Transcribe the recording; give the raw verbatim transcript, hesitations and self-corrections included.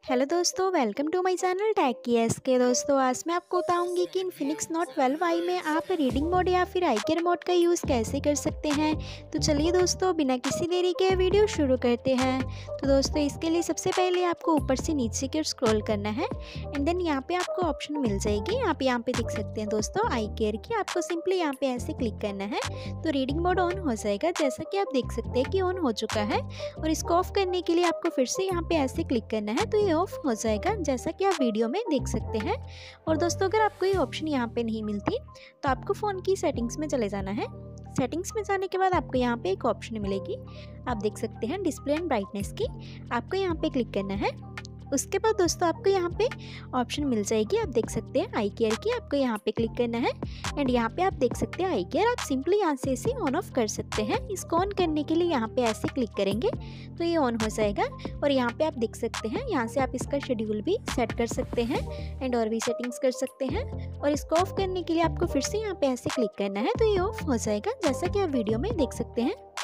Hello दोस्तों, welcome to my channel tech keys के। दोस्तों आज मैं आपको बताऊंगी कि इन्फिनिक्स नोट ट्वेल्व आई में आप रीडिंग मोड या फिर आई के रिमोट का यूज़ कैसे कर सकते हैं। तो चलिए दोस्तों, बिना किसी देरी के वीडियो शुरू करते हैं। तो दोस्तों इसके लिए सबसे पहले आपको ऊपर से नीचे की ओर स्क्रॉल करना है एंड देन यहाँ पे आपको ऑप्शन मिल जाएगी। आप यहाँ पे देख सकते हैं दोस्तों आई केयर की। आपको सिंपली यहाँ पे ऐसे क्लिक करना है तो रीडिंग मोड ऑन हो जाएगा। जैसा कि आप देख सकते हैं कि ऑन हो चुका है और इसको ऑफ करने के लिए आपको फिर से यहाँ पे ऐसे क्लिक करना है तो ये ऑफ हो जाएगा, जैसा कि आप वीडियो में देख सकते हैं। और दोस्तों अगर आपको ये ऑप्शन यहाँ पे नहीं मिलती तो आपको फ़ोन की सेटिंग्स में चले जाना है। सेटिंग्स में जाने के बाद आपको यहाँ पे एक ऑप्शन मिलेगी, आप देख सकते हैं डिस्प्ले एंड ब्राइटनेस की। आपको यहाँ पे क्लिक करना है। उसके बाद दोस्तों आपको यहाँ पे ऑप्शन मिल जाएगी, आप देख सकते हैं आई केयर की। आपको यहाँ पे क्लिक करना है एंड यहाँ पे आप देख सकते हैं आई केयर। आप सिंपली यहाँ से इसे ऑन ऑफ कर सकते हैं। इसको ऑन करने के लिए यहाँ पे ऐसे क्लिक करेंगे तो ये ऑन हो जाएगा। और यहाँ पे आप देख सकते हैं, यहाँ से आप इसका शेड्यूल भी सेट कर सकते हैं एंड और भी सेटिंग्स कर सकते हैं। और इसको ऑफ करने के लिए आपको फिर से यहाँ पे ऐसे क्लिक करना है तो ये ऑफ हो जाएगा, जैसा कि आप वीडियो में देख सकते हैं।